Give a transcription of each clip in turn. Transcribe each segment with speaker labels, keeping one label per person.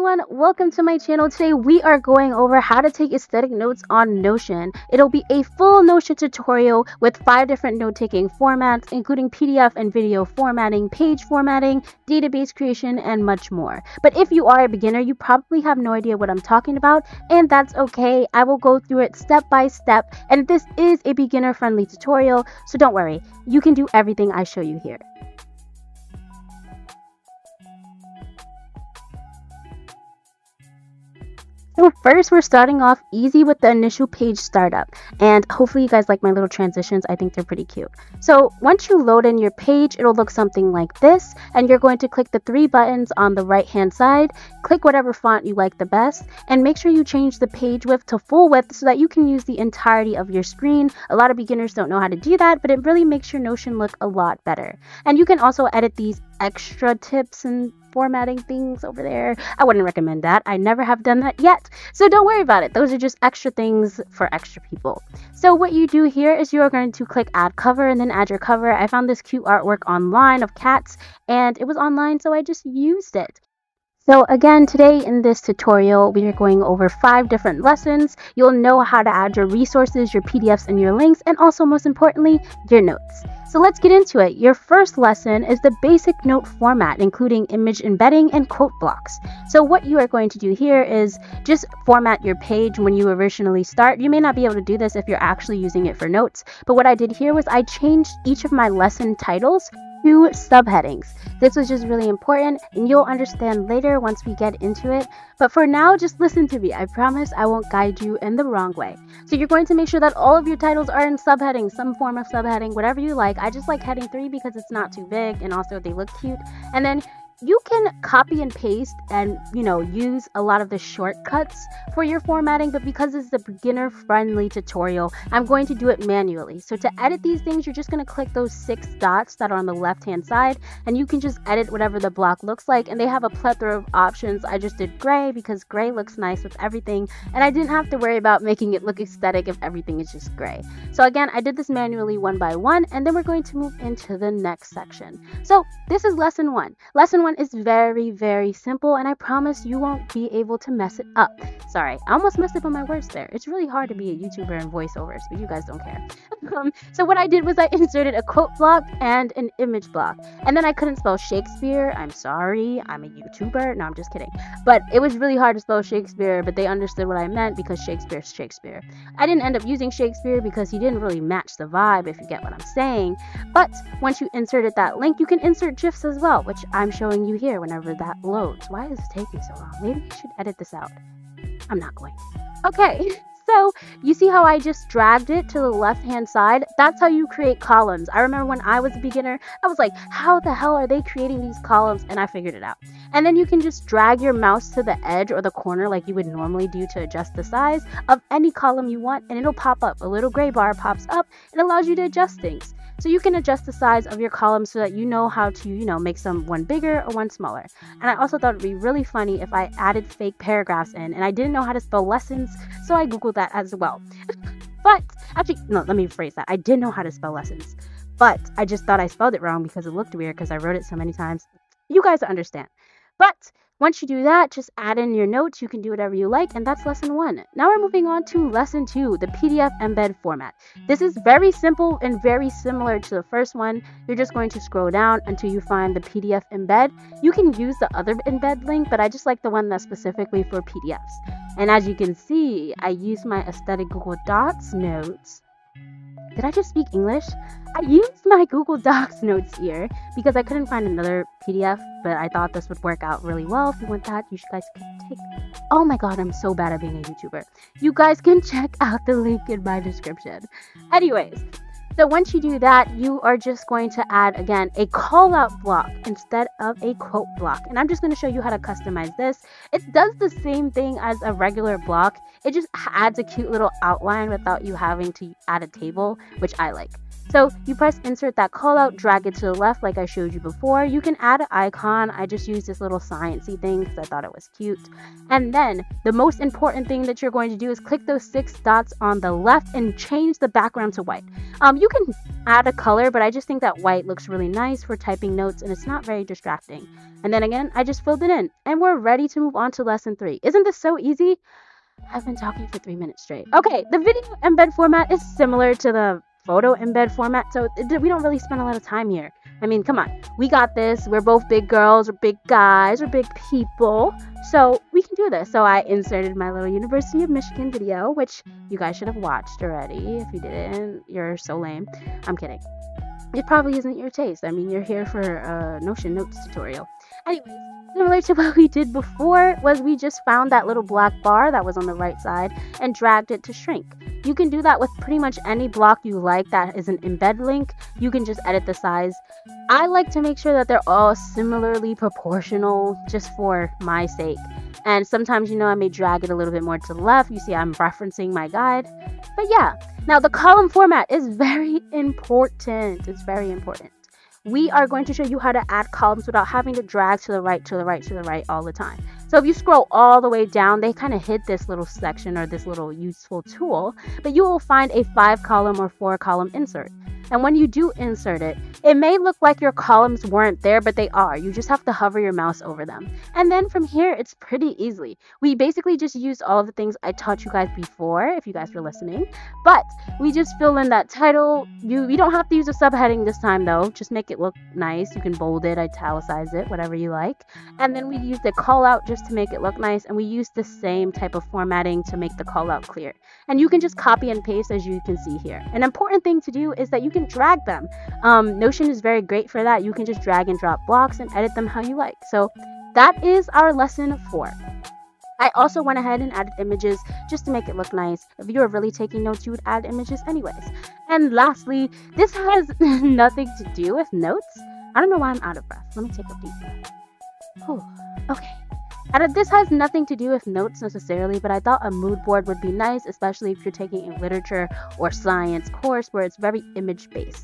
Speaker 1: everyone, welcome to my channel. Today we are going over how to take aesthetic notes on Notion. It'll be a full Notion tutorial with 5 different note-taking formats, including PDF and video formatting, page formatting, database creation, and much more. But if you are a beginner, you probably have no idea what I'm talking about, and that's okay. I will go through it step by step, and this is a beginner-friendly tutorial, so don't worry, you can do everything I show you here. So first, we're starting off easy with the initial page startup, and hopefully you guys like my little transitions. I think they're pretty cute. So once you load in your page, it'll look something like this, and you're going to click the 3 buttons on the right hand side, click whatever font you like the best, and make sure you change the page width to full width so that you can use the entirety of your screen. A lot of beginners don't know how to do that, but it really makes your Notion look a lot better. And you can also edit these extra tips and formatting things over there. I wouldn't recommend that. I never have done that yet, so don't worry about it. Those are just extra things for extra people. So what you do here is you are going to click add cover and then add your cover. I found this cute artwork online of cats, and it was online, so I just used it. So again, today in this tutorial, we are going over 5 different lessons. You'll know how to add your resources, your PDFs, and your links, and also most importantly, your notes. So let's get into it. Your first lesson is the basic note format, including image embedding and quote blocks. So what you are going to do here is just format your page when you originally start. You may not be able to do this if you're actually using it for notes, but what I did here was I changed each of my lesson titles to subheadings. This was just really important, and you'll understand later once we get into it. But for now, just listen to me. I promise I won't guide you in the wrong way. So you're going to make sure that all of your titles are in subheading, some form of subheading, whatever you like. I just like heading 3 because it's not too big, and also they look cute. And then you can copy and paste and, use a lot of the shortcuts for your formatting, but because this is a beginner-friendly tutorial, I'm going to do it manually. So to edit these things, you're just going to click those 6 dots that are on the left-hand side, and you can just edit whatever the block looks like, and they have a plethora of options. I just did gray because gray looks nice with everything, and I didn't have to worry about making it look aesthetic if everything is just gray. So again, I did this manually one by one, and then we're going to move into the next section. So this is lesson 1. Lesson 1 is very, very simple, and I promise you won't be able to mess it up. Sorry, I almost messed up on my words there. It's really hard to be a YouTuber and voiceovers, but you guys don't care. So what I did was I inserted a quote block and an image block, and then I couldn't spell Shakespeare. I'm sorry, I'm a YouTuber. No, I'm just kidding. But it was really hard to spell Shakespeare, but they understood what I meant because Shakespeare's Shakespeare. I didn't end up using Shakespeare because he didn't really match the vibe, if you get what I'm saying. But once you inserted that link, you can insert GIFs as well, which I'm showing you here whenever that loads. Why is this taking so long? Maybe I should edit this out. I'm not going to. Okay. So you see how I just dragged it to the left hand side? That's how you create columns. I remember when I was a beginner, I was like, how the hell are they creating these columns? And I figured it out. And then you can just drag your mouse to the edge or the corner like you would normally do to adjust the size of any column you want, and it'll pop up. A little gray bar pops up and allows you to adjust things. So you can adjust the size of your columns so that you know how to, make one bigger or one smaller. And I also thought it'd be really funny if I added fake paragraphs in, and I didn't know how to spell lessons, so I Googled that as well. But actually, no, let me rephrase that. I did know how to spell lessons, but I just thought I spelled it wrong because it looked weird because I wrote it so many times. You guys understand. But once you do that, just add in your notes. You can do whatever you like, and that's lesson 1. Now we're moving on to lesson 2, the PDF embed format. This is very simple and very similar to the first one. You're just going to scroll down until you find the PDF embed. You can use the other embed link, but I just like the one that's specifically for PDFs. And as you can see, I used my aesthetic Google Docs notes. Did I just speak English? I used my Google Docs notes here because I couldn't find another PDF, but I thought this would work out really well. If you want that, you guys can take. Oh my god, I'm so bad at being a YouTuber. You guys can check out the link in my description. Anyways, so once you do that, you are just going to add, again, a call out block instead of a quote block. And I'm just going to show you how to customize this. It does the same thing as a regular block. It just adds a cute little outline without you having to add a table, which I like. So you press insert that callout, drag it to the left like I showed you before. You can add an icon. I just used this little sciencey thing because I thought it was cute. And then the most important thing that you're going to do is click those 6 dots on the left and change the background to white. You can add a color, but I just think that white looks really nice for typing notes and it's not very distracting. And then again, I just filled it in and we're ready to move on to lesson 3. Isn't this so easy? I've been talking for 3 minutes straight. Okay, the video embed format is similar to the photo embed format, so we don't really spend a lot of time here. I mean, come on, we got this. We're both big girls or big guys or big people, so we can do this. So I inserted my little University of Michigan video, which you guys should have watched already. If you didn't, you're so lame. I'm kidding. It probably isn't your taste. I mean, you're here for a Notion Notes tutorial. Anyways, similar to what we did before was we just found that little black bar that was on the right side and dragged it to shrink. You can do that with pretty much any block you like that is an embed link. You can just edit the size. I like to make sure that they're all similarly proportional just for my sake. And sometimes, I may drag it a little bit more to the left. You see, I'm referencing my guide. But yeah, now the column format is very important. It's very important. We are going to show you how to add columns without having to drag to the right, to the right, to the right all the time. So if you scroll all the way down, they kind of hid this little section or this little useful tool, but you will find a 5-column or 4-column insert. And when you do insert it, it may look like your columns weren't there, but they are. You just have to hover your mouse over them. And then from here, it's pretty easy. We basically just used all of the things I taught you guys before, if you guys were listening. But we just fill in that title. You don't have to use a subheading this time, though. Just make it look nice. You can bold it, italicize it, whatever you like. And then we use the call out just to make it look nice. And we use the same type of formatting to make the call out clear. And you can just copy and paste as you can see here. An important thing to do is that you can drag them. Notion is very great for that. You can just drag and drop blocks and edit them how you like. So that is our lesson 4. I also went ahead and added images just to make it look nice. If you were really taking notes, you would add images anyways. And lastly, this has nothing to do with notes. I don't know why I'm out of breath. Let me take a deep breath. Oh, okay. And this has nothing to do with notes necessarily, but I thought a mood board would be nice, especially if you're taking a literature or science course where it's very image-based.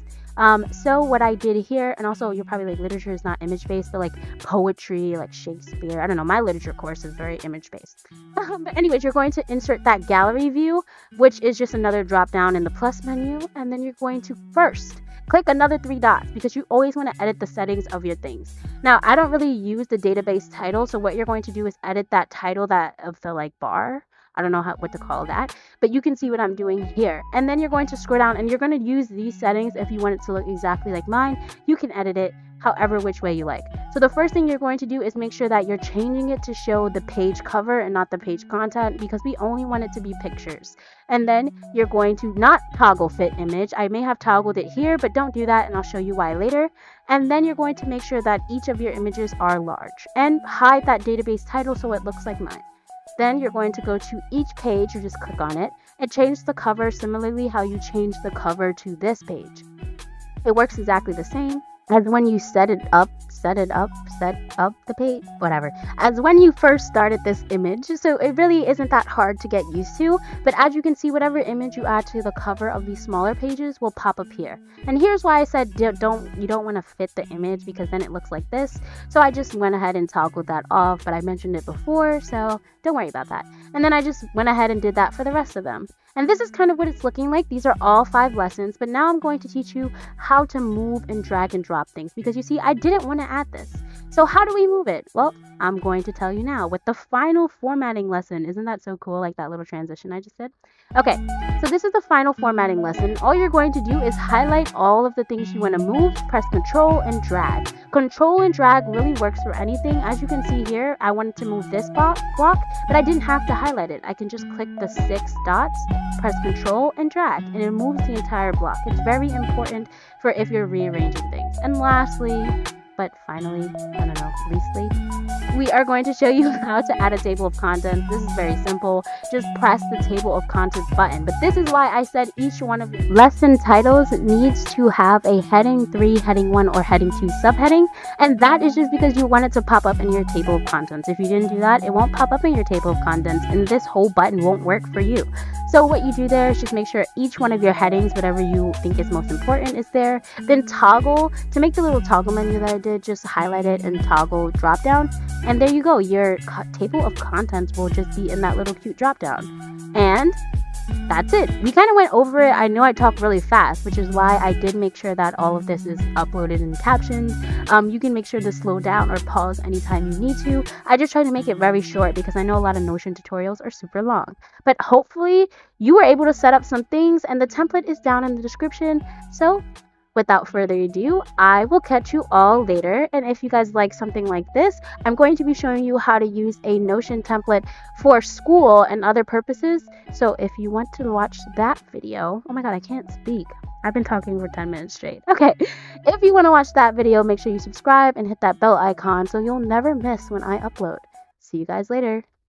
Speaker 1: So what I did here, and also you're probably like, literature is not image-based, but like poetry, like Shakespeare, I don't know, my literature course is very image-based. But anyways, you're going to insert that gallery view, which is just another drop down in the plus menu, and then you're going to first click another 3 dots because you always want to edit the settings of your things. Now, I don't really use the database title, so what you're going to do is edit that title of the like bar. I don't know what to call that, but you can see what I'm doing here. And then you're going to scroll down and you're going to use these settings. If you want it to look exactly like mine, you can edit it however which way you like. So the first thing you're going to do is make sure that you're changing it to show the page cover and not the page content because we only want it to be pictures. And then you're going to not toggle fit image. I may have toggled it here, but don't do that and I'll show you why later. And then you're going to make sure that each of your images are large and hide that database title so it looks like mine. Then you're going to go to each page, you just click on it, and change the cover similarly how you change the cover to this page. It works exactly the same as when you set up the page, whatever, as when you first started this image. So it really isn't that hard to get used to, but as you can see, whatever image you add to the cover of these smaller pages will pop up here. And here's why I said you don't want to fit the image because then it looks like this. So I just went ahead and toggled that off, but I mentioned it before, so don't worry about that. And then I just went ahead and did that for the rest of them. And this is kind of what it's looking like. These are all 5 lessons, but now I'm going to teach you how to move and drag and drop things because you see, I didn't want to add this. So how do we move it? Well, I'm going to tell you now with the final formatting lesson. Isn't that so cool? Like that little transition I just did. Okay, so this is the final formatting lesson. All you're going to do is highlight all of the things you want to move, press Control and drag. Control and drag really works for anything. As you can see here, I wanted to move this block, but I didn't have to highlight it. I can just click the 6 dots, press Control and drag, and it moves the entire block. It's very important for if you're rearranging things. And lastly, but finally, I don't know, leastly, we are going to show you how to add a table of contents. This is very simple. Just press the table of contents button. But this is why I said each one of the lesson titles needs to have a heading 3, heading 1, or heading 2 subheading. And that is just because you want it to pop up in your table of contents. If you didn't do that, it won't pop up in your table of contents, and this whole button won't work for you. So what you do there is just make sure each one of your headings, whatever you think is most important, is there. Then toggle, to make the little toggle menu that I did, just highlight it and toggle drop down. And there you go. Your table of contents will just be in that little cute drop down. And that's it. We kind of went over it. I know I talk really fast, which is why I did make sure that all of this is uploaded in captions. You can make sure to slow down or pause anytime you need to. I just try to make it very short because I know a lot of Notion tutorials are super long. But hopefully you were able to set up some things, and the template is down in the description. So without further ado, I will catch you all later. And if you guys like something like this, I'm going to be showing you how to use a Notion template for school and other purposes. So if you want to watch that video, oh my god, I can't speak. I've been talking for 10 minutes straight. Okay, if you want to watch that video, make sure you subscribe and hit that bell icon so you'll never miss when I upload. See you guys later.